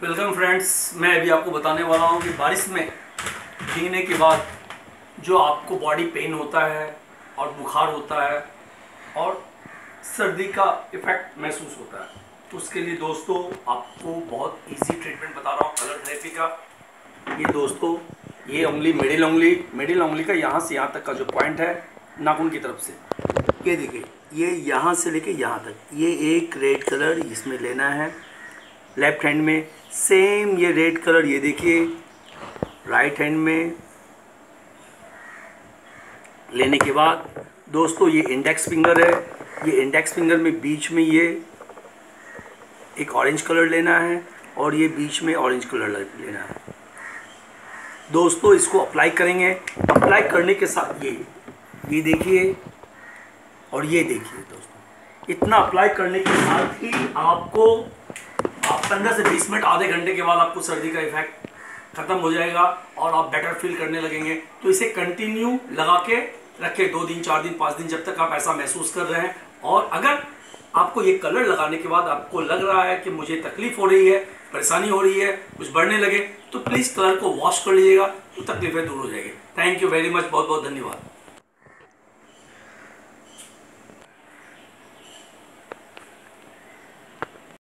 Welcome friends. मैं अभी आपको बताने वाला हूँ कि बारिश में भीगने के बाद जो आपको बॉडी पेन होता है और बुखार होता है और सर्दी का इफेक्ट महसूस होता है, तो उसके लिए दोस्तों आपको बहुत इजी ट्रीटमेंट बता रहा हूँ कलर थेरेपी का। ये दोस्तों ये मिडिल उंगली का यहाँ से यहाँ तक का जो पॉइंट है नाखून की तरफ से, ये देखिए, ये यहाँ से लेके यहाँ तक, ये एक रेड कलर इसमें लेना है लेफ्ट हैंड में। सेम ये रेड कलर ये देखिए राइट हैंड में लेने के बाद दोस्तों ये इंडेक्स फिंगर है, ये इंडेक्स फिंगर में बीच में ये एक ऑरेंज कलर लेना है और ये बीच में ऑरेंज कलर लेना है। दोस्तों इसको अप्लाई करेंगे, अप्लाई करने के साथ ये देखिए और ये देखिए दोस्तों, इतना अप्लाई करने के साथ ही आपको 15 से 20 मिनट आधे घंटे के बाद आपको सर्दी का इफेक्ट खत्म हो जाएगा और आप बेटर फील करने लगेंगे। तो इसे कंटिन्यू लगा के रखें 2 दिन 4 दिन 5 दिन, जब तक आप ऐसा महसूस कर रहे हैं। और अगर आपको ये कलर लगाने के बाद आपको लग रहा है कि मुझे तकलीफ हो रही है, परेशानी हो रही है, कुछ बढ़ने लगे, तो प्लीज़ कलर को वॉश कर लीजिएगा, तो तकलीफें दूर हो जाएगी। थैंक यू वेरी मच, बहुत बहुत धन्यवाद।